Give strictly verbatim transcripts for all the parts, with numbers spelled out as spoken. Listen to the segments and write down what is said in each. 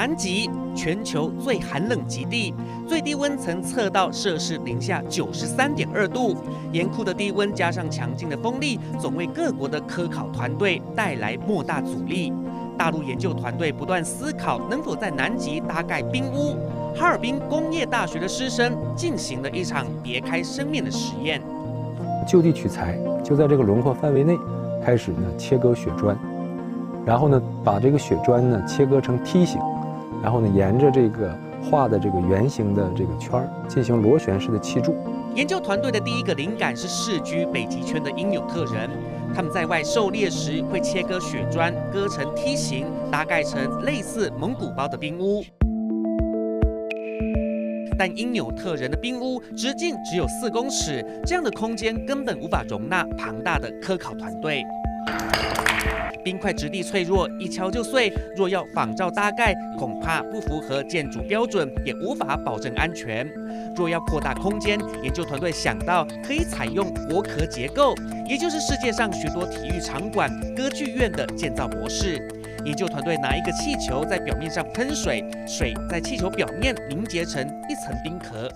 南极，全球最寒冷极地，最低温曾测到摄氏零下九十三点二度。严酷的低温加上强劲的风力，总为各国的科考团队带来莫大阻力。大陆研究团队不断思考能否在南极搭盖冰屋。哈尔滨工业大学的师生进行了一场别开生面的实验， 就地取材，就在这个轮廓范围内开始呢切割雪砖，然后呢把这个雪砖呢切割成梯形，然后呢沿着这个画的这个圆形的这个圈儿进行螺旋式的砌筑。 研究团队的第一个灵感是世居北极圈的因纽特人，他们在外狩猎时会切割雪砖，割成梯形，搭盖成类似蒙古包的冰屋。但因纽特人的冰屋直径只有四公尺，这样的空间根本无法容纳庞大的科考团队。冰块质地脆弱，一敲就碎。若要仿照搭盖，恐怕不符合建筑标准，也无法保证安全。若要扩大空间，研究团队想到可以采用薄壳结构，也就是世界上许多体育场馆、歌剧院的建造模式。研究团队拿一个气球在表面上喷水，水在气球表面凝结成一层冰壳。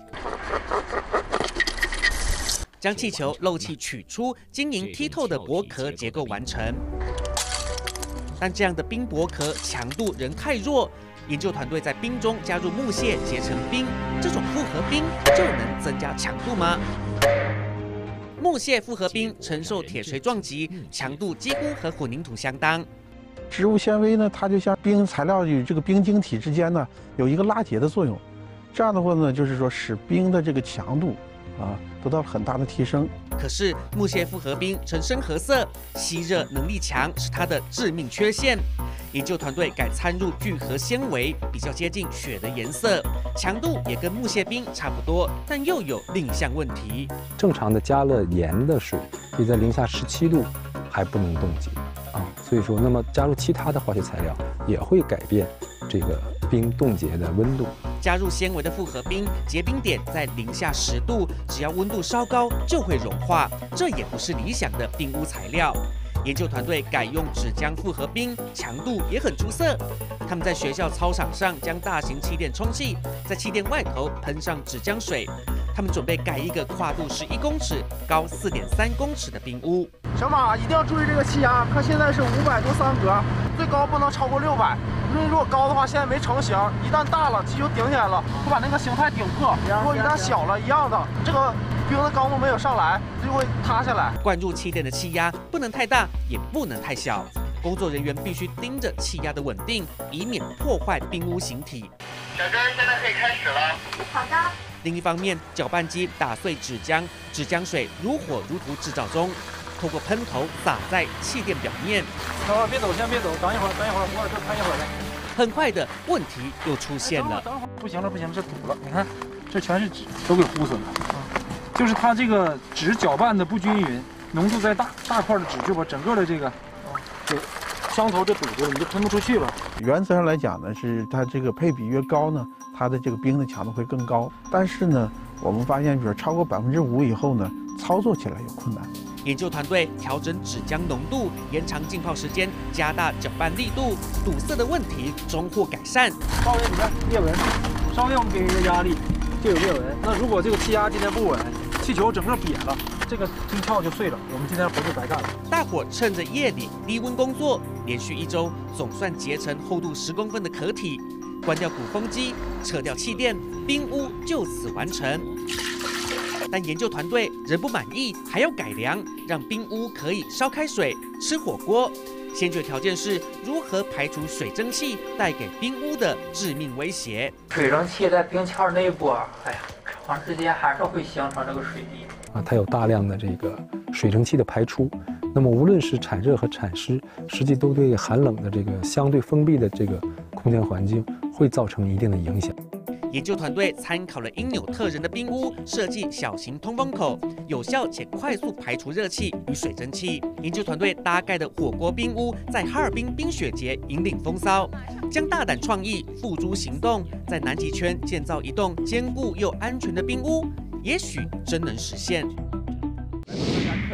将气球漏气取出，晶莹剔透的薄壳结构完成。但这样的冰薄壳强度仍太弱，研究团队在冰中加入木屑结成冰，这种复合冰就能增加强度吗？木屑复合冰承受铁锤撞击，强度几乎和混凝土相当。 植物纤维呢，它就像冰材料与这个冰晶体之间呢有一个拉结的作用，这样的话呢，就是说使冰的这个强度啊得到了很大的提升。 可是木屑复合冰呈深褐色，吸热能力强是它的致命缺陷。研究团队改参入聚合纤维，比较接近雪的颜色，强度也跟木屑冰差不多，但又有另一项问题。 正常的加了盐的水，可以在零下十七度还不能冻结啊，所以说，那么加入其他的化学材料也会改变这个冰冻结的温度。 加入纤维的复合冰，结冰点在零下十度，只要温度稍高就会融化，这也不是理想的冰屋材料。研究团队改用纸浆复合冰，强度也很出色。他们在学校操场上将大型气垫充气，在气垫外头喷上纸浆水。他们准备盖一个跨度十一公尺、高四点三公尺的冰屋。 小马一定要注意这个气压，看现在是五百多三格，最高不能超过六百。因为如果高的话，现在没成型，一旦大了，气球顶起来了，会把那个形态顶破。如果一旦小了，一样的，这个冰的高度没有上来，就会塌下来。 灌入气垫的气压不能太大，也不能太小。工作人员必须盯着气压的稳定，以免破坏冰屋形体。 小珍，现在可以开始了。 好的。 另一方面，搅拌机打碎纸浆，纸浆水如火如荼制造中，透过喷头洒在气垫表面。 等会儿别走，先别走，等一会儿，等一会儿，我这喷一会儿来。 很快的问题又出现了。 等会儿，不行了，不行了，这堵了。你看，这全是纸，都给糊损了。啊，就是它这个纸搅拌的不均匀，浓度再大，大块的纸就把整个的这个，啊，就箱头就堵住了，你就喷不出去了。 原则上来讲呢，是它这个配比越高呢，它的这个冰的强度会更高。但是呢，我们发现，比如超过百分之五以后呢，操作起来有困难。 研究团队调整纸浆浓度，延长浸泡时间，加大搅拌力度，堵塞的问题终获改善。 稍微你看裂纹，稍微我们给一个压力就有裂纹。那如果这个气压今天不稳，气球整个瘪了，这个冰壳就碎了，我们今天活就白干了。 大伙趁着夜里低温工作，连续一周总算结成厚度十公分的壳体。关掉鼓风机，撤掉气垫，冰屋就此完成。但研究团队仍不满意，还要改良，让冰屋可以烧开水、吃火锅。先决条件是如何排除水蒸气带给冰屋的致命威胁。 水蒸气在冰壳内部，哎呀，长时间还是会形成这个水滴啊，它有大量的这个水蒸气的排出。那么无论是产热和产湿，实际都对寒冷的这个相对封闭的这个空间环境会造成一定的影响。 研究团队参考了因纽特人的冰屋，设计小型通风口，有效且快速排除热气与水蒸气。研究团队搭盖的火锅冰屋，在哈尔滨冰雪节引领风骚，将大胆创意付诸行动，在南极圈建造一栋坚固又安全的冰屋，也许真能实现。 科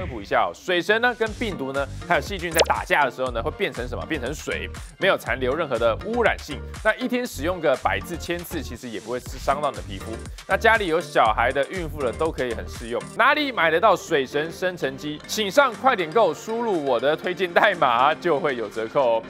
科普一下哦，水神呢跟病毒呢还有细菌在打架的时候呢，会变成什么？变成水，没有残留任何的污染性。那一天使用个百次、千次，其实也不会伤到你的皮肤。那家里有小孩的、孕妇的都可以很适用。哪里买得到水神生成机？请上快点购，输入我的推荐代码就会有折扣哦。